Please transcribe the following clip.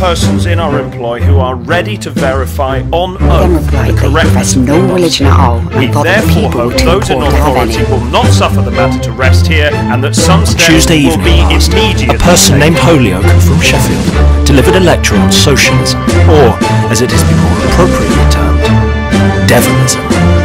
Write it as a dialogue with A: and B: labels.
A: persons in our employ who are ready to verify on
B: Then
A: oath
B: replied
A: the
B: that he
A: correctness
B: professed no
A: of the
B: religion at all,
A: We
B: and thought that the
A: therefore
B: people were
A: hope
B: too
A: those in
B: poor to have
A: authority
B: any.
A: will not suffer the matter to rest here, and that some steps
C: Tuesday
A: will
C: evening
A: be
C: last,
A: immediately
C: a person
A: taken.
C: named Holyoke from Sheffield delivered a lecture on socialism, or, as it has been more appropriately termed, devilism.